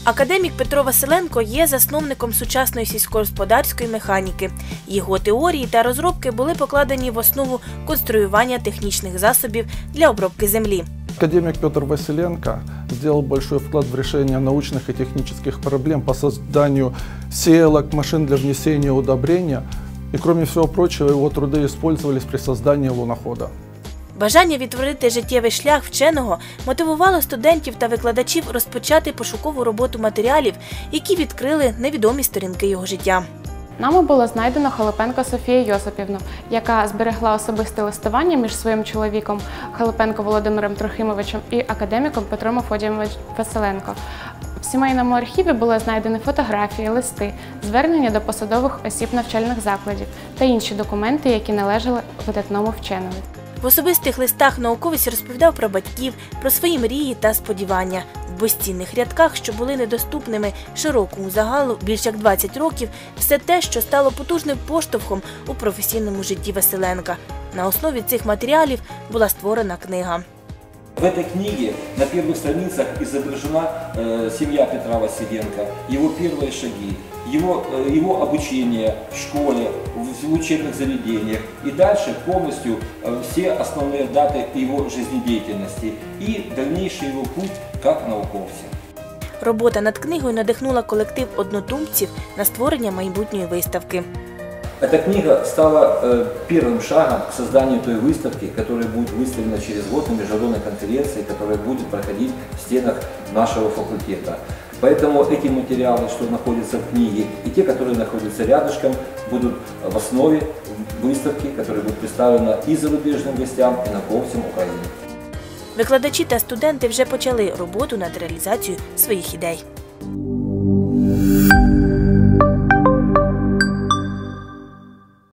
Академік Петро Василенко є засновником сучасної сільськогосподарської механіки. Його теорії та розробки були покладені в основу конструювання технічних засобів для обробки землі. Академик Петр Василенко сделал большой вклад в решение научных и технических проблем по созданию сеялок, машин для внесения удобрения. И, кроме всего прочего, его труды использовались при создании лунохода. Бажання відтворити життєвий шлях вченого мотивувало студентів та викладачів розпочати пошукову роботу матеріалів, які відкрили невідомі сторінки його життя. Нами було знайдено Халипенко Софію Йосипівну, яка зберегла особисте листування між своїм чоловіком Халипенко Володимиром Трохимовичем і академіком Петром Афодійовичем Василенко. В сімейному архіві були знайдені фотографії, листи, звернення до посадових осіб навчальних закладів та інші документи, які належали видатному вченому. В особистих листах науковець розповідав про батьків, про свої мрії та сподівання. В безцінних рядках, що були недоступними широкому загалу більш як 20 років, все те, що стало потужним поштовхом у професійному житті Василенка. На основі цих матеріалів була створена книга. В этой книге на первых страницах изображена семья Петра Василенко, его первые шаги, его обучение в школе, в учебных заведениях и дальше полностью все основные даты его жизнедеятельности и дальнейший его путь как науковца. Робота над книгою надихнула колектив однодумців на створення майбутньої виставки. Эта книга стала первым шагом к созданию той выставки, которая будет выставлена через год на международной конференции, которая будет проходить в стенах нашего факультета. Поэтому эти материалы, что находятся в книге, и те, которые находятся рядышком, будут в основе выставки, которая будет представлена и зарубежным гостям, и науковцям України. Викладачі та студенти вже почали роботу над реалізацією своїх ідей.